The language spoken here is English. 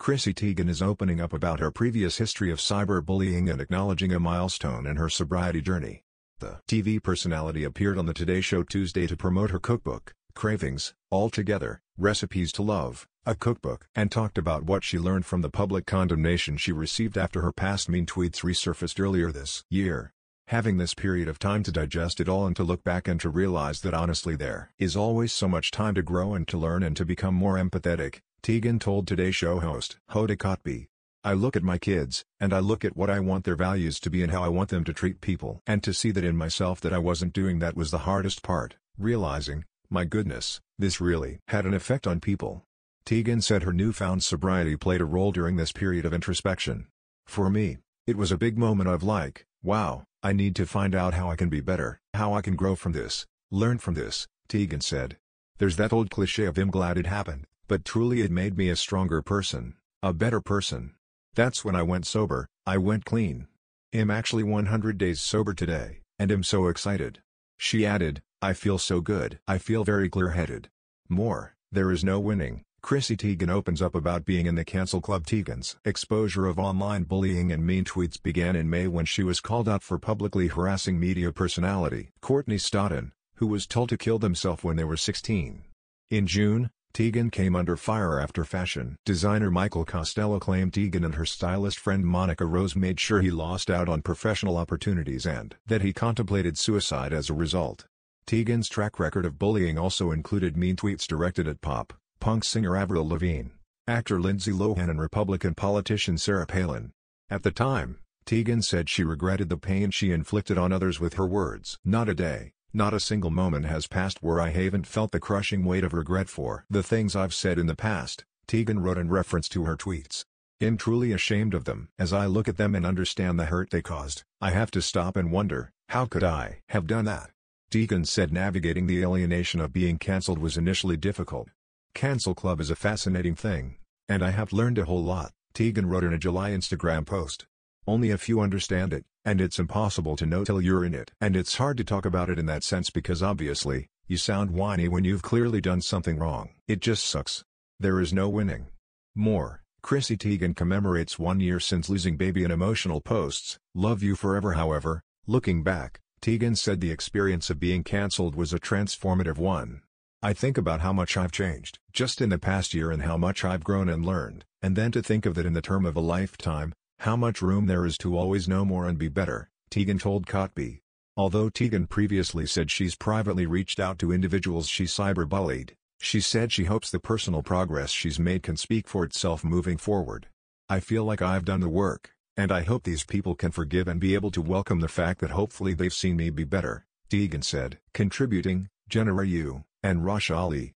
Chrissy Teigen is opening up about her previous history of cyberbullying and acknowledging a milestone in her sobriety journey. The TV personality appeared on the Today Show Tuesday to promote her cookbook, Cravings, All Together, Recipes to Love, a cookbook, and talked about what she learned from the public condemnation she received after her past mean tweets resurfaced earlier this year. Having this period of time to digest it all and to look back and to realize that honestly there is always so much time to grow and to learn and to become more empathetic, Teigen told Today Show host Hoda Kotb. I look at my kids, and I look at what I want their values to be and how I want them to treat people. And to see that in myself that I wasn't doing that was the hardest part, realizing, my goodness, this really had an effect on people. Teigen said her newfound sobriety played a role during this period of introspection. For me, it was a big moment of like, wow, I need to find out how I can be better, how I can grow from this, learn from this, Teigen said. There's that old cliche of I'm glad it happened, but truly it made me a stronger person, a better person. That's when I went sober, I went clean. I'm actually 100 days sober today, and I'm so excited. She added, I feel so good. I feel very clear-headed. More, there is no winning. Chrissy Teigen opens up about being in the cancel club. Teigen's exposure of online bullying and mean tweets began in May when she was called out for publicly harassing media personality Courtney Stodden, who was told to kill themselves when they were 16. In June, Teigen came under fire after fashion designer Michael Costello claimed Teigen and her stylist friend Monica Rose made sure he lost out on professional opportunities and that he contemplated suicide as a result. Teigen's track record of bullying also included mean tweets directed at punk singer Avril Lavigne, actor Lindsay Lohan and Republican politician Sarah Palin. At the time, Teigen said she regretted the pain she inflicted on others with her words. Not a day, not a single moment has passed where I haven't felt the crushing weight of regret for the things I've said in the past, Teigen wrote in reference to her tweets. I'm truly ashamed of them. As I look at them and understand the hurt they caused, I have to stop and wonder, how could I have done that? Teigen said navigating the alienation of being cancelled was initially difficult. Cancel club is a fascinating thing, and I have learned a whole lot, Teigen wrote in a July Instagram post. Only a few understand it, and it's impossible to know till you're in it. And it's hard to talk about it in that sense because obviously, you sound whiny when you've clearly done something wrong. It just sucks. There is no winning. More, Chrissy Teigen commemorates 1 year since losing baby in emotional posts, Love You Forever. However, looking back, Teigen said the experience of being cancelled was a transformative one. I think about how much I've changed just in the past year and how much I've grown and learned, and then to think of that in the term of a lifetime, how much room there is to always know more and be better, Teigen told Kotb. Although Teigen previously said she's privately reached out to individuals she cyberbullied, she said she hopes the personal progress she's made can speak for itself moving forward. I feel like I've done the work, and I hope these people can forgive and be able to welcome the fact that hopefully they've seen me be better, Teigen said. Contributing, Jenna Ryu and Rasha Ali.